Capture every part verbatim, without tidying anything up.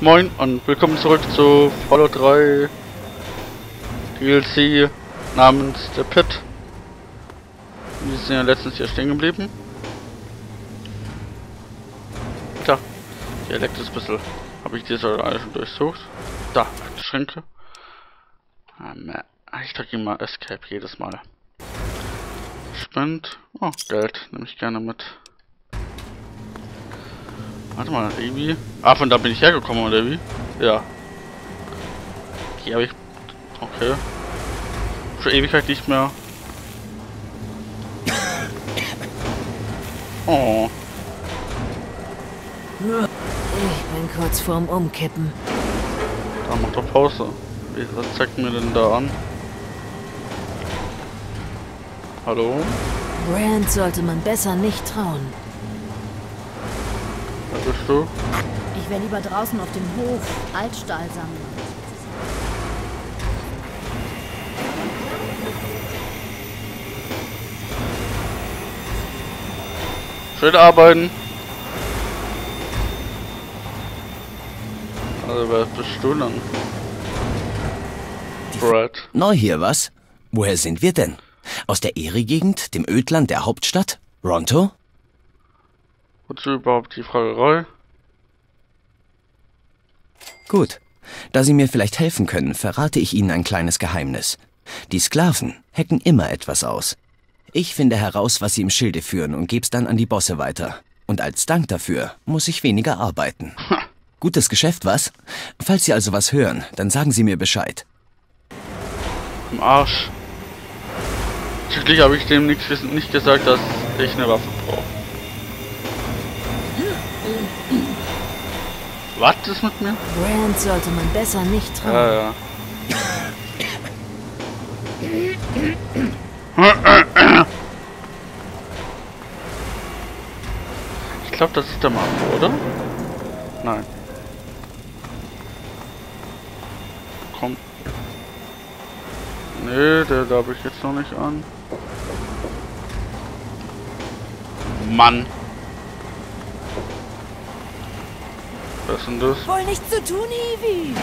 Moin und willkommen zurück zu Fallout drei D L C namens The Pit. Wir sind ja letztens hier stehen geblieben. Tja, hier leckt es ein bisschen. Habe ich diese alle schon durchsucht? Da, Schränke. Ich drücke mal Escape jedes Mal. Spend. Oh, Geld nehme ich gerne mit. Warte mal, irgendwie. Ah, von da bin ich hergekommen, oder wie? Ja. Hier habe ich. Okay. Für Ewigkeit nicht mehr. Oh. Ich bin kurz vorm Umkippen. Da macht doch Pause. Was zeigt mir denn da an? Hallo? Brand sollte man besser nicht trauen. Wer bist du? Ich wäre lieber draußen auf dem Hof Altstahl sammeln. Schön arbeiten. Also wer bist du dann? Brad. Neu hier, was? Woher sind wir denn? Aus der Erie-Gegend, dem Ödland der Hauptstadt? Ronto? Wozu überhaupt die Fragerei? Gut. Da Sie mir vielleicht helfen können, verrate ich Ihnen ein kleines Geheimnis. Die Sklaven hacken immer etwas aus. Ich finde heraus, was sie im Schilde führen und geb's dann an die Bosse weiter. Und als Dank dafür muss ich weniger arbeiten. Gutes Geschäft, was? Falls Sie also was hören, dann sagen Sie mir Bescheid. Im Arsch. Schließlich habe ich dem nicht, nicht gesagt, dass ich eine Waffe brauche. Was ist mit mir? Brand sollte man besser nicht trauen. Ja, ja. Ich glaube, das ist der Marco, oder? Nein. Komm. Nee, der darf ich jetzt noch nicht an. Mann. Was ist denn das? Wohl nichts zu tun, Hiwi.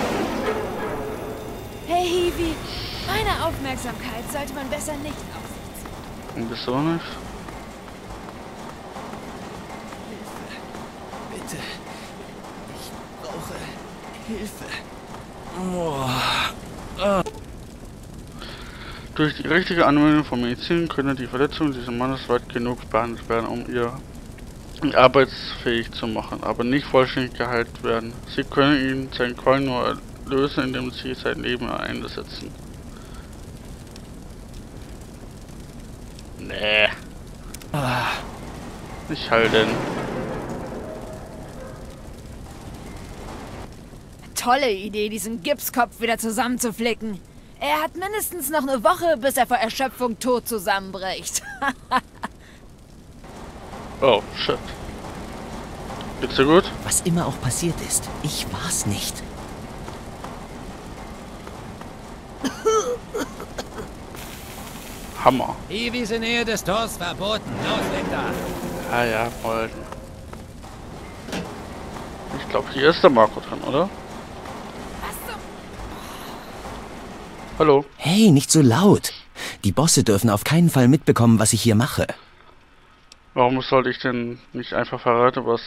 Hey, Hiwi. Meine Aufmerksamkeit sollte man besser nicht auf sich ziehen. Und bist du auch nicht? Bitte. Ich brauche Hilfe. Oh. Durch die richtige Anwendung von Medizin können die Verletzungen dieses Mannes weit genug behandelt werden, um ihr arbeitsfähig zu machen, aber nicht vollständig geheilt werden. Sie können ihn seinen Qualen nur lösen, indem sie sein Leben einsetzen. Nee. Ah. Nicht halten. Tolle Idee, diesen Gipskopf wieder zusammenzuflicken. Er hat mindestens noch eine Woche, bis er vor Erschöpfung tot zusammenbricht. Oh, shit. Geht's dir gut? Was immer auch passiert ist, ich war's nicht. Hammer. Hiwis in Nähe des Tors verboten. Los, weg da. Ah ja, Freunde. Ich glaube, hier ist der Marco drin, oder? Hallo. Hey, nicht so laut. Die Bosse dürfen auf keinen Fall mitbekommen, was ich hier mache. Warum sollte ich denn nicht einfach verraten, was...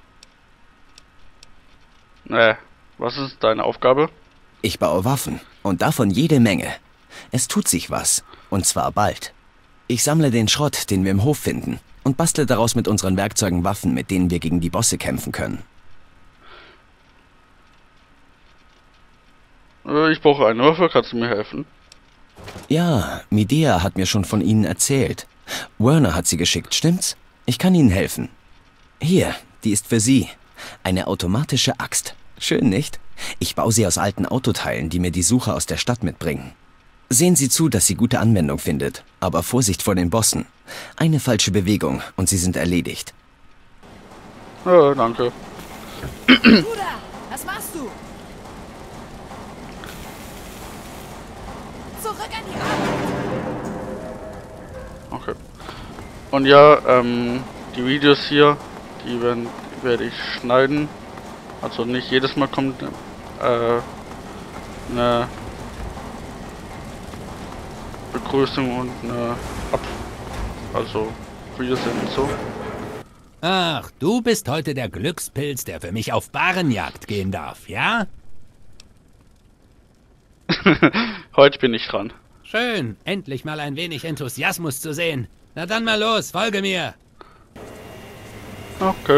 Nee, was ist deine Aufgabe? Ich baue Waffen. Und davon jede Menge. Es tut sich was. Und zwar bald. Ich sammle den Schrott, den wir im Hof finden. Und bastle daraus mit unseren Werkzeugen Waffen, mit denen wir gegen die Bosse kämpfen können. Ich brauche eine Waffe, kannst du mir helfen? Ja, Medea hat mir schon von Ihnen erzählt. Werner hat sie geschickt, stimmt's? Ich kann Ihnen helfen. Hier, die ist für Sie. Eine automatische Axt. Schön, nicht? Ich baue sie aus alten Autoteilen, die mir die Sucher aus der Stadt mitbringen. Sehen Sie zu, dass sie gute Anwendung findet. Aber Vorsicht vor den Bossen. Eine falsche Bewegung und sie sind erledigt. Ja, danke. Bruder, was machst du? Zurück an die Arbeit. Okay. Und ja, ähm, die Videos hier, die werden, werde ich schneiden. Also nicht jedes Mal kommt äh, eine Begrüßung und eine Ab... Also, wir sind so. Ach, du bist heute der Glückspilz, der für mich auf Barenjagd gehen darf, ja? Heute bin ich dran. Schön, endlich mal ein wenig Enthusiasmus zu sehen. Na dann mal los, folge mir. Okay.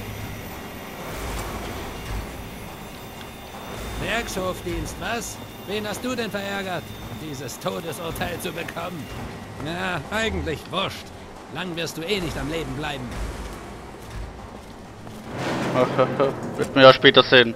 Werkshofdienst, was? Wen hast du denn verärgert, um dieses Todesurteil zu bekommen? Na, eigentlich wurscht. Lang wirst du eh nicht am Leben bleiben. Wird mir ja später sehen.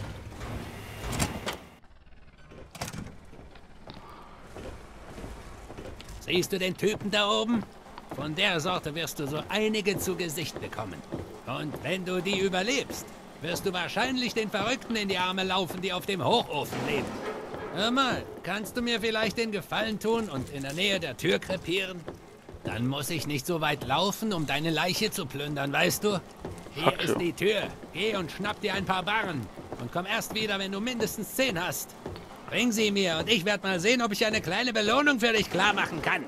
Siehst du den Typen da oben? Von der Sorte wirst du so einige zu Gesicht bekommen. Und wenn du die überlebst, wirst du wahrscheinlich den Verrückten in die Arme laufen, die auf dem Hochofen leben. Hör mal, kannst du mir vielleicht den Gefallen tun und in der Nähe der Tür krepieren? Dann muss ich nicht so weit laufen, um deine Leiche zu plündern, weißt du? Hier Fuck ist you. die Tür. Geh und schnapp dir ein paar Barren. Und komm erst wieder, wenn du mindestens zehn hast. Bring sie mir und ich werde mal sehen, ob ich eine kleine Belohnung für dich klar machen kann.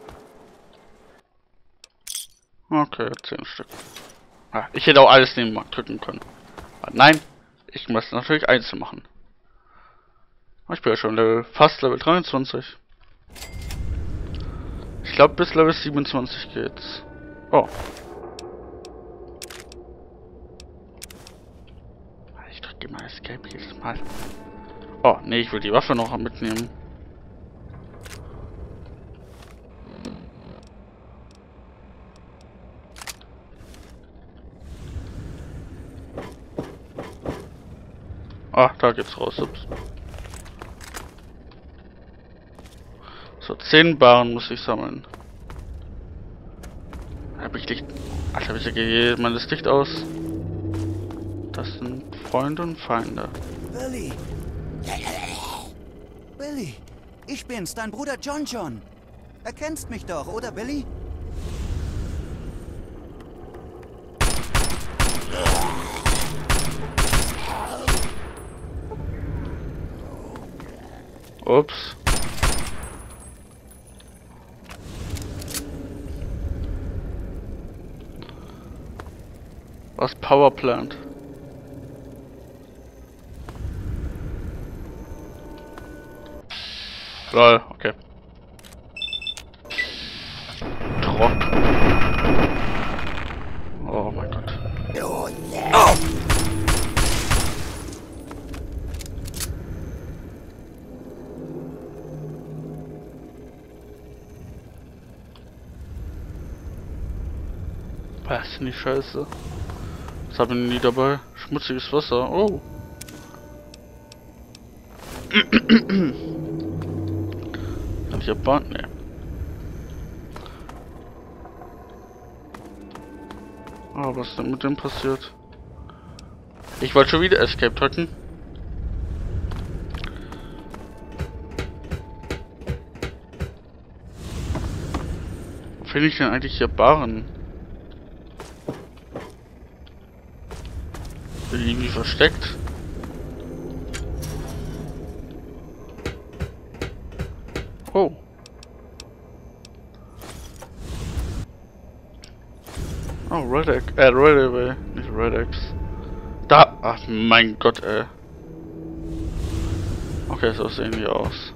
Okay, zehn Stück. Ah, ich hätte auch alles nebenbei drücken können. Aber nein, ich muss natürlich einzeln machen. Ich bin ja schon Level, fast Level dreiundzwanzig. Ich glaube bis Level siebenundzwanzig geht's. Oh. Ich drücke mal Escape jedes Mal. Oh, nee, ich will die Waffe noch mitnehmen. Ah, da geht's raus. Ups. So, zehn Barren muss ich sammeln. Hab ich Licht. Alter, ich gehe mal das Licht aus. Das sind Freunde und Feinde. Billy! Billy! Ich bin's, dein Bruder John John. Erkennst mich doch, oder Billy? Ups. Was Powerplant? Lol, okay. Trock. Oh mein Gott. Oh. Was ist denn die Scheiße? Was haben wir nie dabei? Schmutziges Wasser. Oh. Kann ich abbauen? Nee. Oh, was ist denn mit dem passiert? Ich wollte schon wieder Escape drücken. Wo finde ich denn eigentlich hier Barren? Sind die irgendwie versteckt? Oh. Oh, Red Egg. Äh, Red Away. Nicht Red Eggs. Da! Ach, mein Gott, ey. Okay, so sehen die aus.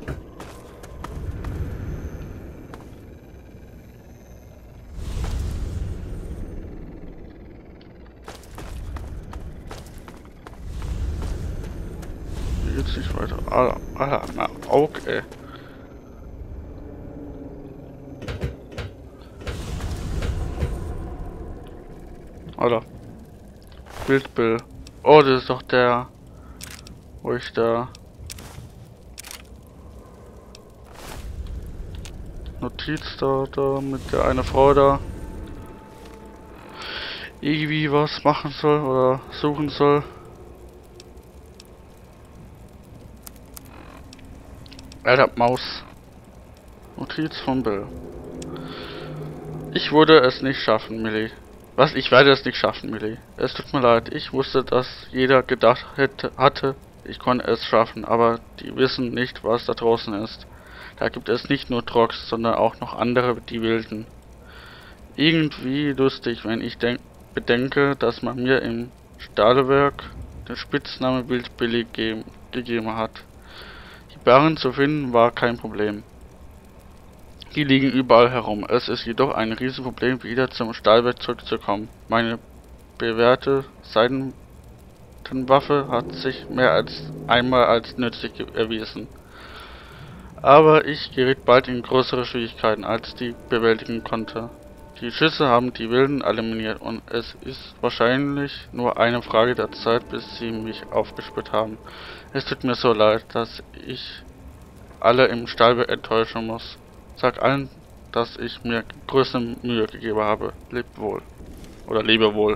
Hier geht's nicht weiter. Ah, ah, na, okay. Alter. Bildbill. Oh, das ist doch der, wo ich da Notiz da, da mit der eine Frau da irgendwie was machen soll oder suchen soll. Alter, Maus. Notiz von Bill. Ich würde es nicht schaffen, Millie. Was? Ich werde es nicht schaffen, Millie. Es tut mir leid. Ich wusste, dass jeder gedacht hätte, hatte, ich konnte es schaffen, aber die wissen nicht, was da draußen ist. Da gibt es nicht nur Trox, sondern auch noch andere, die Wilden. Irgendwie lustig, wenn ich denk bedenke, dass man mir im Stahlwerk den Spitznamen Wildbilly ge gegeben hat. Die Barren zu finden war kein Problem. Die liegen überall herum. Es ist jedoch ein Riesenproblem, wieder zum Stahlwerk zurückzukommen. Meine bewährte Seitenwaffe hat sich mehr als einmal als nützlich erwiesen. Aber ich geriet bald in größere Schwierigkeiten, als die bewältigen konnte. Die Schüsse haben die Wilden eliminiert und es ist wahrscheinlich nur eine Frage der Zeit, bis sie mich aufgespürt haben. Es tut mir so leid, dass ich alle im Stahlwerk enttäuschen muss. Sag allen, dass ich mir größte Mühe gegeben habe. Lebt wohl. Oder lebe wohl.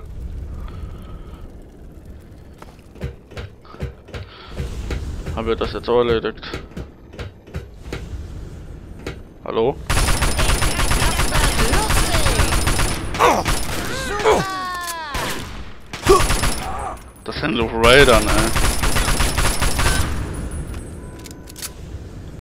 Haben wir das jetzt auch erledigt? Hallo? Das sind so Raidern, ey.